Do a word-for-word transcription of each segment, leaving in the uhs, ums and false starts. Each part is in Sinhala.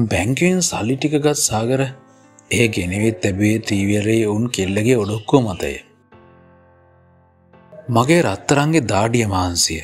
බැංකුවෙන් සල්ලි ටික ගත් සාගර ඒ ගෙනවිත් ලැබුවේ ත්‍රිවිලේ උන් කෙල්ලගේ ඔඩොක්කුව මතය. මගේ රත්තරන්ගේ දාඩිය මහන්සිය.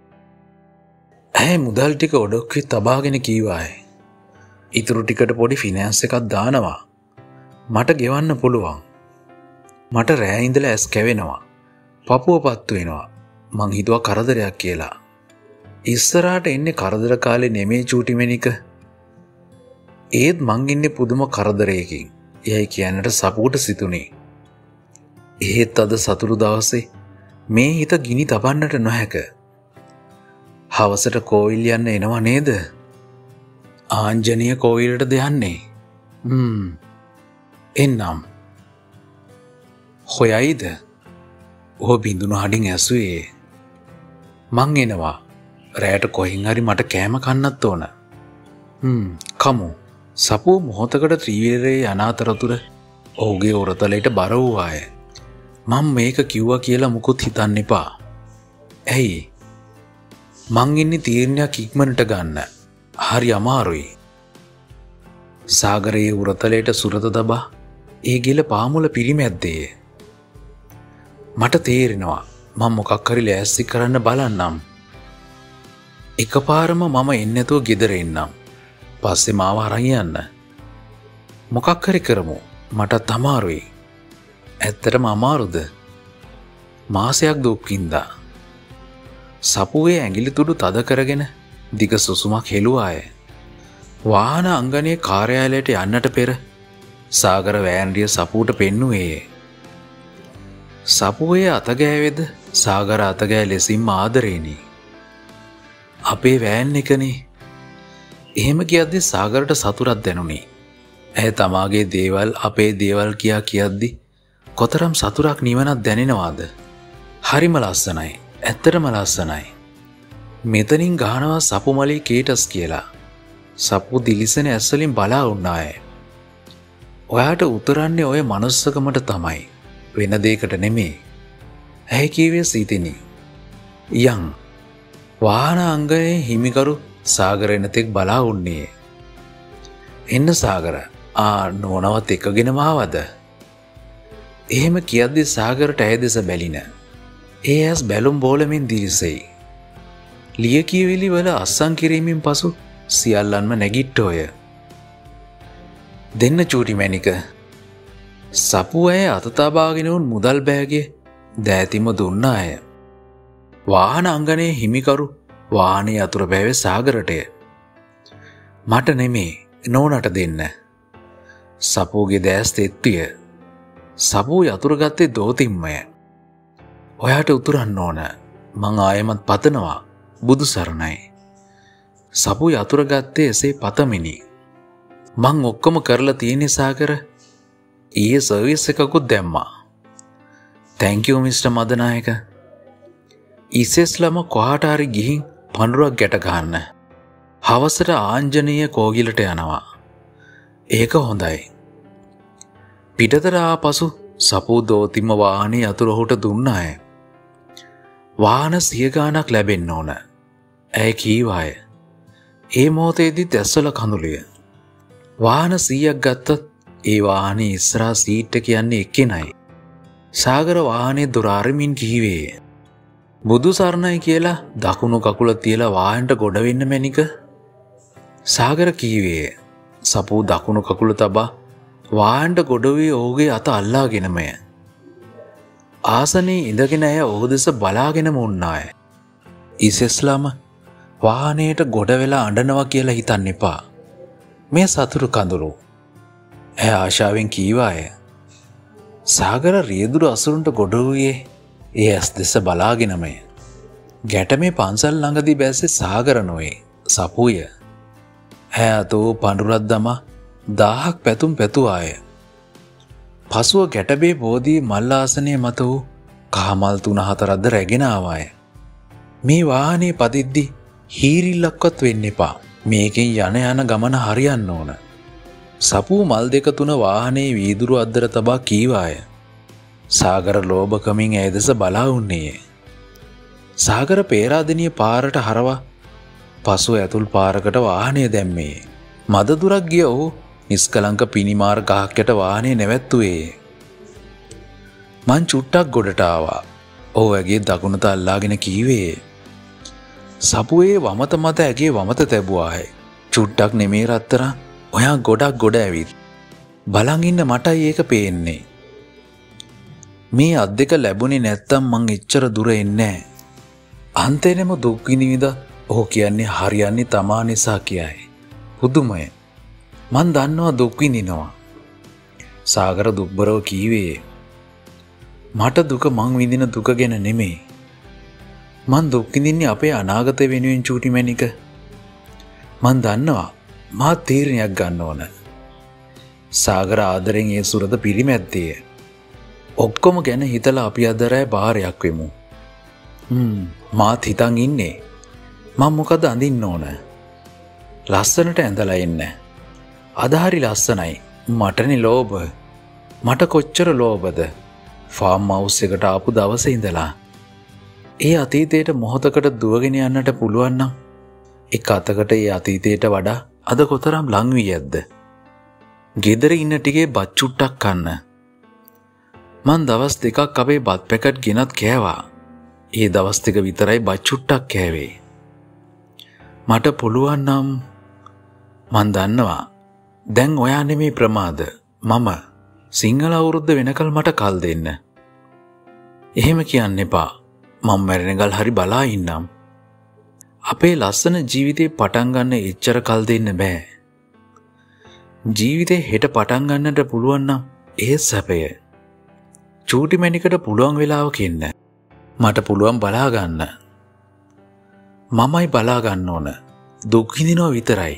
ඇය මුදල් ටික ඔඩොක්කේ තබාගෙන කීවාය. ඉතුරු ටිකට පොඩි ෆිනෑන්ස් එකක් දානවා. මට ගෙවන්න පුළුවන්. මට රෑ ඉඳලා ඇස් කැවෙනවා. පපුව පත්තු වෙනවා. මං හිතුවා කරදරයක් කියලා. ඉස්සරහට එන්නේ කරදර කාලේ නෙමේ චූටි මෙනික. ඒත් මං ඉන්නේ පුදුම කරදරයකින්. එයයි කියන්නට සපුවට සිතුනේ. එහෙත් අද සතුරු දවසේ මේ හිත ගිනි තබන්නට නොහැක. හවසට කෝවිල් යන්න එනවා නේද? ආංජනීය කෝවිලටද යන්නේ? හ්ම්. එන්නම්. හොයයිද? ඔහු බිඳුණු හඩින් ඇසුවේ. මං එනවා. රැයට කොහින් හරි මට කෑම කන්නත් ඕන. හ්ම්. කමු. සපුව මොහොතකට ත්‍රිවිලේ යන අතරතුර ඔහුගේ උරතලයට බර වූවාය. මං මේක කිව්වා කියලා මුකුත් හිතන්න එපා. ඇයි? මං ඉන්නේ තීරණයක් ඉක්මනට ගන්න. හරි අමාරුයි. සාගරයේ උරතලයට සුරත දබා ඒ ගෙල පාමුල පිරිමැද්දේ. මට තේරෙනවා මම මොකක් හරි ලෑස්ති කරන්න බලන්නම්. එකපාරම මම එන්නේ නැතුව ගෙදර එන්නම්. පස්සේ මාව අරන් යන්න. මොකක් හරි කරමු. මටත් අමාරුයි. ඇත්තටම අමාරුද? මාසයක් දුක් විඳා. සපුවේ ඇඟිලි තුඩු තද කරගෙන දිග සුසුමක් හෙළුවාය. වාහන අංගනයේ කාර්යාලයට යන්නට පෙර සාගර වෑන්ඩිය සපුවට පෙන්නුවේ. සපුවේ අතගෑවේද සාගර අතගෑ ලෙසින්ම ආදරේනි. අපේ වෑන් එකනේ. එහෙම කියද්දි සාගරට සතුටක් දැනුනි. ඇය තමාගේ දේවල් අපේ දේවල් කියා කියද්දි කොතරම් සතුටක් නිවනක් දැනෙනවාද? හරිම ලස්සනයි. ඇත්තටම ලස්සනයි. මෙතනින් ගහනවා සපුමලී කේටස් කියලා. සපු දිලිසෙන ඇස්වලින් බලා උන්නාය. ඔයාට උතරන්නේ ඔය මනුස්සකමට තමයි. වෙන දෙයකට නෙමේ. ඇයි කීවේ සීතිනි. යන් වාහන අංගයේ හිමිකරු සාගර එනතෙක් බලා උන්නේ. එන්න සාගර. ආ නෝනවත් එකගෙනම ආවද? එහෙම කියද්දි සාගරට ඇය දෙස බැලින. ඒ ඇස් බැලුම් බෝලමින් දිලිසෙයි. ලියකියවිලි වල අස්සම් කිරීමෙන් පසු සියල්ලන්ම නැගිට්ටෝය. දෙන්න චූටි මැනික. සපුව ඇය අතතබාගෙන උන් මුදල් බෑගේ දෑතිම දුන්නාය. වාහන අංගනයේ හිමිකරු වාහනේ අතුර බෑවේ සාගරටය. මට නෙමේ නෝනට දෙන්න. සපුගේ දෑස් තෙත්තුය. සපුව යතුරු ගත්තේ දෝතිම්මය. ඔයාට උතුරන්න ඕන. මං ආයමත් පතනවා. බුදු සරණයි. සපු යතුර ගත්තේ එසේ පතමිනි. මං ඔක්කොම කරලා තියෙන්නේ සාගර. ඊයේ සර්විස් එකකුත් දැම්මා. Thank you mister Madanayake. ඉසෙස්ලම කොහාට හරි ගිහින් පඳුරක් ගැට ගන්න. හවසට ආංජනීය කෝගිලට යනවා. ඒක හොඳයි. පිටතට ආපසු සපු දෝතිම වාහනේ යතුරු ඔහුට දුන්නාය. වාහන සිය ගාණක් ලැබෙන්න ඕන. ඇය කීවාය. ඒ මොහොතේදී දැස්වල කඳුළුය. වාහන සීයක් ගත්තත් ඒ වාහනේ ඉස්සරහා සීට් එක යන්නේ එක්කෙනයි. සාගර වාහනේ දොර අරමින් කීවේ. බුදු සරණයි කියලා දකුණු කකුල තියලා වාහනට ගොඩ වෙන්න මැනික. සාගර කීවේ. සපු දකුණු කකුල තබා වාහනට ගොඩ වී ඔහුගේ අත අල්ලාගෙනමය. ආසනයේ ඉඳගෙන ඇය ඔහු දෙස බලාගෙනම උන්නාය. ඉසෙස්ලාම වාහනයට ගොඩ වෙලා අඬනවා කියලා හිතන්න එපා. මේ සතුරු කඳුළු. ඇය ආශාවෙන් කීවාය. සාගර රියදුරු අසුරුන්ට ගොඩ වූයේ ඒ ඇස් දෙස බලාගෙනමය. ගැටමේ පන්සල් ළඟදී බැස්සේ සාගර නොවේ සපුය. ඇය අතෝ පඳුරක් දමා දාහක් පැතුම් පැතුවාය. පසුව ගැටබේ බෝධී මල් ආසනය මත වූ කහමල් තුන හතරක්ද රැගෙන ආවාය. මේ වාහනේ පදිද්දි හීරිල්ලක්වත් වෙන්න එපා. මේකෙන් යන යන ගමන හරියන්න ඕන. සපුව මල් දෙක තුන වාහනේ වීදුරු අද්දර තබා කීවාය. සාගර ලෝභකමින් ඇය දෙස බලා උන්නේ. සාගර පේරාදෙනිය පාරට හරවා පසුව ඇතුල් පාරකට වාහනය දැම්මේ. මද දුරක් ගිය ඔහු නිස්කලංක පිනිමාර ගහක් යට වාහනේ නැවැත්තුවේ. මං චුට්ටක් ගොඩට ආවා. ඔහු ඇගේ දකුණත අල්ලාගෙන කීවේ. සපුවේ වමත මත ඇගේ වමත තැබුවාය. චුට්ටක් නෙමේ රත්තරන්, ඔයා ගොඩක් ගොඩ ඇවිත්. බලන් ඉන්න මටයි ඒක පේන්නේ. මේ අත් දෙක ලැබුණේ නැත්තම් මං එච්චර දුර එන්නේ නැහැ. අන්තේනෙම දුක් විඳින ඔහු කියන්නේ හරියන්නේ තමා නිසා කියයි. පුදුමය. මං දන්නවා දුක් විඳිනවා. සාගර දුක්බරව කීවේ. මට දුක මං විඳින දුක ගැන නෙමෙයි. මං දුක් විඳින්නේ අපේ අනාගතය වෙනුවෙන් චූටි මැනික. මං දන්නවා මා තීරණයක් ගන්න ඕන. සාගර ආදරෙන් ඒ සුරද පිරිමැද්දේ. ඔක්කොම ගැන හිතලා අපි අද රෑ බාරයක් වෙමු. හ්ම් මාත් හිතන් ඉන්නේ. මම මොකද අඳින්න ඕන? ලස්සනට ඇඳලා එන්න. අද හරි ලස්සනයි. මටනේ ලෝභ. මට කොච්චර ලෝභද? ෆාම් හවුස් එකට ආපු දවසේ ඉඳලා. ඒ අතීතයට මොහොතකට දුවගෙන යන්නට පුළුවන් නම් එක් අතකට ඒ අතීතයට වඩා අද කොතරම් ලං වී ඇද්ද? ගෙදර ඉන්න ටිකේ බත් චුට්ටක් කන්න. මං දවස් දෙකක් අපේ බත් පැකට් ගෙනත් කෑවා. ඒ දවස් දෙක විතරයි බත් චුට්ටක් කෑවේ. මට පුළුවන් නම් මං දන්නවා දැන් ඔයා නෙමේ ප්‍රමාද. මම සිංහල අවුරුද්ද වෙනකල් මට කල් දෙන්න. එහෙම කියන්න එපා. මම මැරෙනකල් හරි බලා ඉන්නම්. අපේ ලස්සන ජීවිතේ පටන් ගන්න එච්චර කල් දෙන්න බෑ. ජීවිතේ හෙට පටන් ගන්නට පුළුවන් නම් ඒ සැපය. චූටි මැනිකට පුළුවන් වෙලාවක ඉන්න. මට පුළුවන් බලා ගන්න. මමයි බලා ගන්න ඕන. දුක් විඳිනවා විතරයි.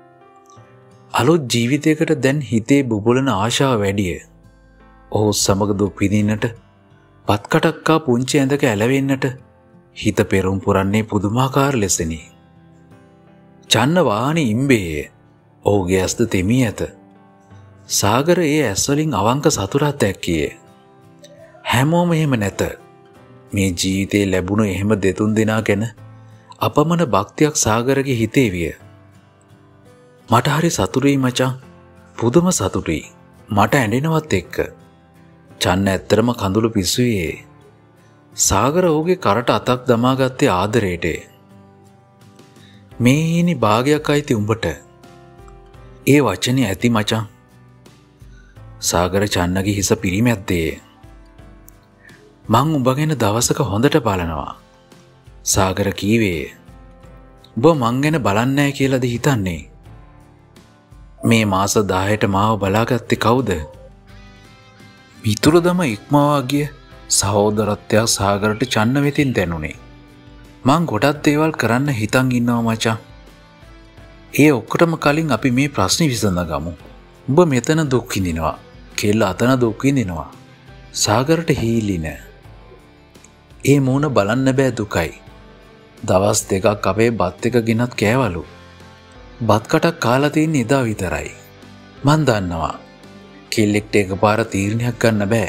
අලුත් ජීවිතයකට දැන් හිතේ බුබුලන ආශාව වැඩිය. ඔහු සමග දුක් විඳින්නට, පත් කටක්කා පුංචි ඇඳක ඇලවෙන්නට හිත පෙරම් පුරන්නේ පුදුමාකාර ලෙසනි. චන්න වාහනේ ඉම්බේ. ඔහුගේ ඇස්ද තෙමී ඇත. සාගර ඒ ඇස්වලින් අවංක සතුටක් දැක්කියේ. හැමෝම එහෙම නැත. මේ ජීවිතේ ලැබුණු එහෙම දෙතුන් දෙනා ගැන අපමණ භක්තියක් සාගරගේ හිතේ විය. මට හරි සතුටුයි මචං. පුදුම සතුටුයි. මට ඇඬෙනවත් එක්ක. චන්න ඇත්තරම කඳුළු පිස්සුවේ. සාගර ඔහුගේ කරට අතක් දමාගත්තේ ආදරේට. මේ හිනි භාගයක් අයිති උඹට. ඒ වචනේ ඇති මචං. සාගර චන්නගේ හිස පිරිමැද්දේ. මං උඹ ගැන දවසක හොඳට බලනවා. සාගර කීවේ. උඹ මං ගැන බලන්නේ නැහැ කියලාද හිතන්නේ? මේ මාස දහයට මාව බලාගත්තේ කවුද? මිතුරුදම ඉක්මවා ගිය සහෝදරත්වයක් සාගරට චන්න වෙතින් දැනුනේ. මං ගොඩක් දේවල් කරන්න හිතන් ඉන්නවා මචං. ඒ ඔක්කොටම කලින් අපි මේ ප්‍රශ්නේ විසඳගමු. උඹ මෙතන දුක් විඳිනවා. කෙල්ල අතන දුක් විඳිනවා. සාගරට හීලි නෑ. ඒ මූණ බලන්න බෑ දුකයි. දවස් දෙකක් අපේ බත් එක ගෙනත් කෑවලු. බත් කටක් කාලා තියෙන එදා විතරයි. මන් දන්නවා කෙල්ලෙක්ට එකපාර තීරණයක් ගන්න බෑ.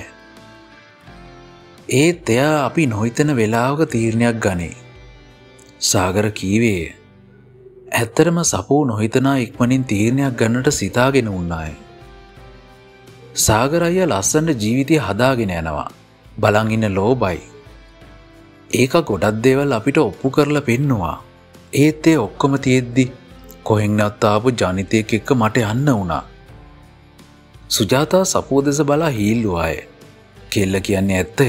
ඒත් එයා අපි නොහිතන වෙලාවක තීරණයක් ගන්නේ. සාගර කීවේ. ඇත්තරම සපෝ නොහිතනා ඉක්මනින් තීරණයක් ගන්නට සිතාගෙන උන්නාය. සාගර අයියා ලස්සනට ජීවිතය හදාගෙන යනවා. බලන් ඉන්න ලෝබයි. ඒක ගොඩක් දේවල් අපිට ඔප්පු කරලා පෙන්නවා. ඒත් ඒ ඔක්කොම තියෙද්දි කොහෙන්වත් ආපු ජනිතයෙක් එක්ක මට යන්න වුණා. සුජාතා සපෝ දෙස බලා හීල්ලුවාය. කෙල්ල කියන්නේ ඇත්තය.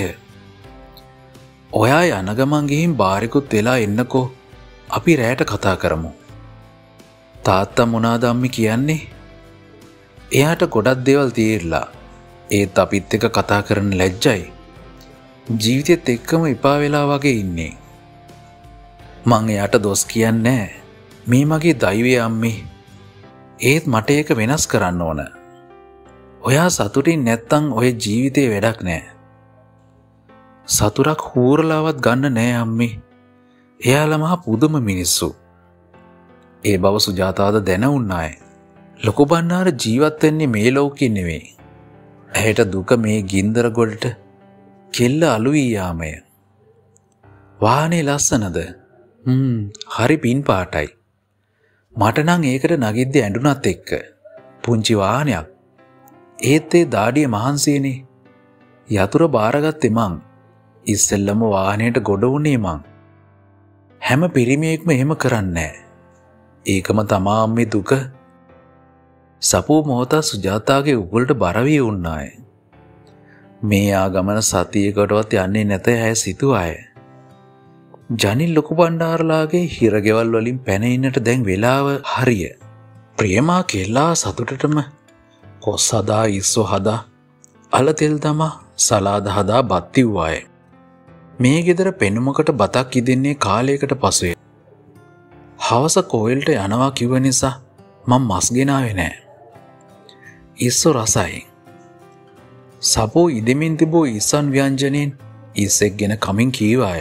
ඔයා යන ගමන් ගිහින් බාරිකුත් වෙලා එන්නකෝ. අපි රැයට කතා කරමු. තාත්තා මොනාද අම්මි කියන්නේ? එයාට ගොඩක් දේවල් තීරලා. ඒත් අපිත් එක්ක කතා කරන්න ලැජ්ජයි. ජීවිතෙත් එක්කම එපා වෙලා වගේ ඉන්නේ. මං එයාට දොස් කියන්නේ නැහැ. මේ මගේ දෛවය අම්මි. ඒත් මට ඒක වෙනස් කරන්න ඕන. ඔයා සතුටින් නැත්තම් ඔය ජීවිතේ වැඩක් නැහැ. සතුටක් හූරලාවත් ගන්න නෑ අම්මි. එයාලා මහා පුදුම මිනිස්සු. ඒ බව සුජාතාවද දැන උන්නාය. ලොකු බණ්ණාර ජීවත් වෙන්නේ මේ ලෝකෙ නෙවෙයි. ඇයට දුක මේ ගින්දර ගොඩට කෙල්ල අලුවී යාමය. වාහනේ ලස්සනද? හ්ම් හරි පින් පාටයි. මට නම් ඒකට නගිද්දී ඇඬුනත් එක්ක පුංචි වාහනයක්. ඒත් ඒ දාඩිය මහන්සියනේ. යතුර බාරගත්තේ මං. ඉස්සෙල්ලම වාහනයට ගොඩ වුණේ මං. හැම පිරිමියෙක්ම එහෙම කරන්නේ නැහැ. ඒකම තමා අම්මේ දුක. සපෝ මොහොත සුජාතාගේ උගලට බර වී වුණාය. මේ ආගමන සතියකටවත් යන්නේ නැත ඇය සිතුවාය. ජනිල් ලොකු බණ්ඩාරලාගේ හිරගෙවල් වලින් පැන ඉන්නට දැන් වෙලාව හරිය. ප්‍රේමා කෙල්ලා සතුටටම කොස් හදා ඉස්සෝ හදා අල තෙල් දමා සලාද හදා බත් තිව්වාය. මේ ගෙදර පෙනුමකට බතක් ඉදෙන්නේ කාලයකට පසුය. හවස කෝවිල්ට යනවා කිව්ව නිසා මම මස් ගෙනාවේ නෑ. ඉස්සෝ රසයි. සපෝ ඉදෙමින් තිබූ ඉස්සන් ව්‍යංජනයෙන් ඉස්සෙක් ගෙන කමින් කීවාය.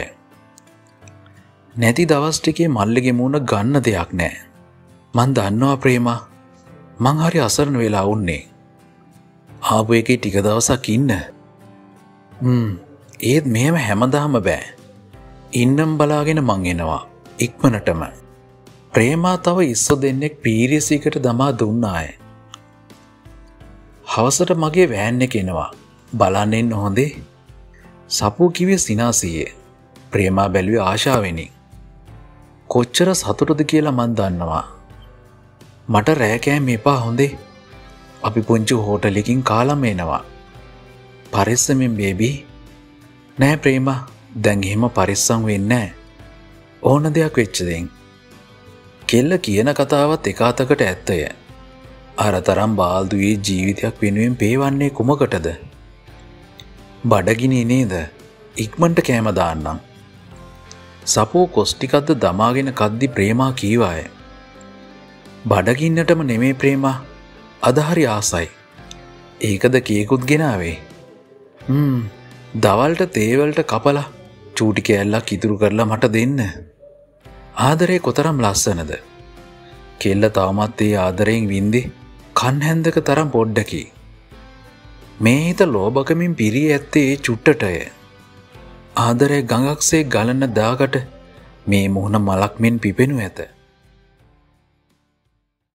නැති දවස් ටිකේ මල්ලිගේ මූණ ගන්න දෙයක් නෑ. මං දන්නවා ප්‍රේමා මං හරි අසරණ වෙලා උන්නේ. ආපු එකේ ටික දවසක් ඉන්න. හ්ම් ඒත් මෙහෙම හැමදාම බෑ. ඉන්නම් බලාගෙන මං එනවා ඉක්මනටම. ප්‍රේමා තව ඉස්සෝ දෙන්නෙක් පීරිසිකට දමා දුන්නාය. හවසට මගේ වෑන් එක එනවා. බලන්න එන්න හොඳේ. සපෝ කිව්වේ සිනාසියේ. ප්‍රේමා බැලුවේ ආශාවෙනි. කොච්චර සතුටුද කියලා මන් දන්නවා. මට රෑ කෑම එපා හොඳේ. අපි පුංචි හෝටලෙකින් කාලම එනවා. පරිස්සමෙන් බේබී. නෑ ප්‍රේමා දැන් එහෙම පරිස්සම් වෙන්නේ නෑ. ඕන දෙයක් වෙච්ච දෙයින්. කෙල්ල කියන කතාවත් එක අතකට ඇත්තය. අර තරම් බාල්දුවේ ජීවිතයක් වෙනුවෙන් පේවන්නේ කුමකටද? බඩගිනි නේද? ඉක්මනට කෑම දාන්නම්. සපෝ කොස් ටිකක්ද දමාගෙන කද්දි ප්‍රේමා කීවාය. බඩගින්නටම නෙමේ ප්‍රේමා. අද හරි ආසයි. ඒකද කේකුත් ගෙනාවේ. හ්ම් දවල්ට තේවලට කපලා චූටි කෑල්ලක් ඉතුරු කරලා මට දෙන්න. ආදරේ කොතරම් ලස්සනද? කෙල්ල තාමත් ඒ ආදරයෙන් වින්දේ කන් හැන්දක තරම් පොඩ්ඩකි. මේ හිත ලෝභකමින් පිරී ඇත්තේ චුට්ටටය. ආදරේ ගඟක්සේ ගලන දාකට මේ මුහුණ මලක් මෙන් පිපෙනු ඇත.